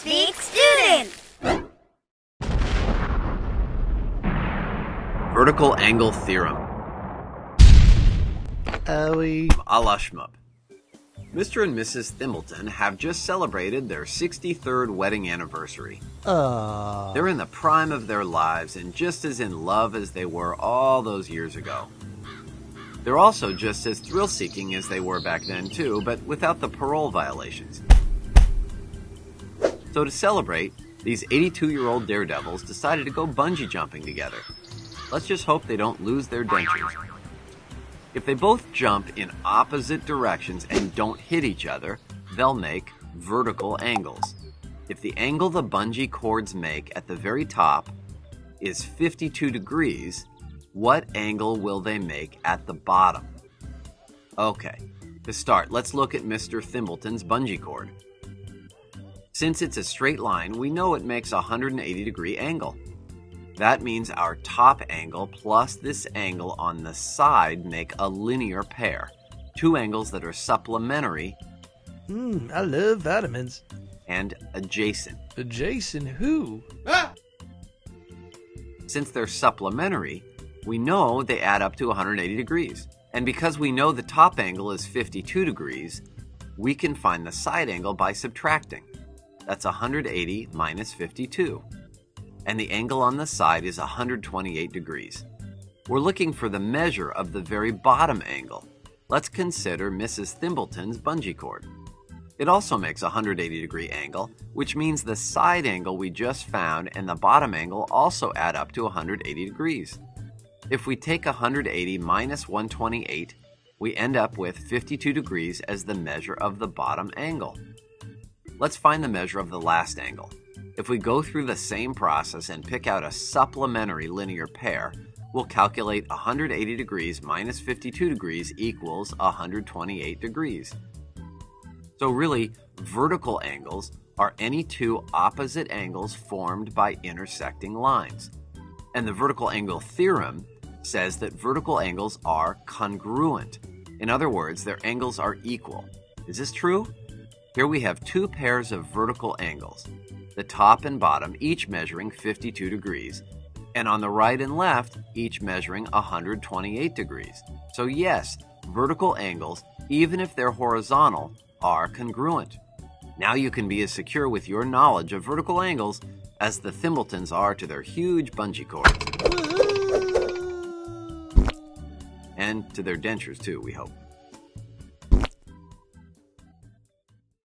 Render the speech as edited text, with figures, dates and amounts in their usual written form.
Speak Student! Vertical angle theorem. A la Shmoop. Mr. and Mrs. Thimbleton have just celebrated their 63rd wedding anniversary. They're in the prime of their lives and just as in love as they were all those years ago. They're also just as thrill-seeking as they were back then too, but without the parole violations. So to celebrate, these 82-year-old daredevils decided to go bungee jumping together. Let's just hope they don't lose their dentures. If they both jump in opposite directions and don't hit each other, they'll make vertical angles. If the angle the bungee cords make at the very top is 52 degrees, what angle will they make at the bottom? Okay, to start, let's look at Mr. Thimbleton's bungee cord. Since it's a straight line, we know it makes a 180-degree angle. That means our top angle plus this angle on the side make a linear pair. Two angles that are supplementary. I love vitamins. And adjacent. Adjacent who? Since they're supplementary, we know they add up to 180 degrees. And because we know the top angle is 52 degrees, we can find the side angle by subtracting. That's 180 minus 52. And the angle on the side is 128 degrees. We're looking for the measure of the very bottom angle. Let's consider Mrs. Thimbleton's bungee cord. It also makes a 180-degree angle, which means the side angle we just found and the bottom angle also add up to 180 degrees. If we take 180 minus 128, we end up with 52 degrees as the measure of the bottom angle. Let's find the measure of the last angle. If we go through the same process and pick out a supplementary linear pair, we'll calculate 180 degrees minus 52 degrees equals 128 degrees. So really, vertical angles are any two opposite angles formed by intersecting lines. And the vertical angle theorem says that vertical angles are congruent. In other words, their angles are equal. Is this true? Here we have two pairs of vertical angles, the top and bottom each measuring 52 degrees, and on the right and left each measuring 128 degrees. So yes, vertical angles, even if they're horizontal, are congruent. Now you can be as secure with your knowledge of vertical angles as the Thimbletons are to their huge bungee cords. And to their dentures too, we hope.